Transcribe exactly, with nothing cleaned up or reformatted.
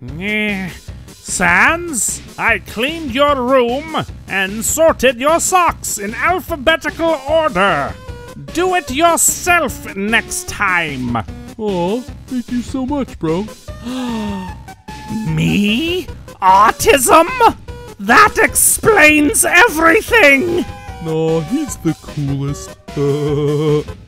Eh, Sans, I cleaned your room and sorted your socks in alphabetical order. Do it yourself next time. Aw, thank you so much, bro. Me? Autism? That explains everything! Nah, he's the coolest.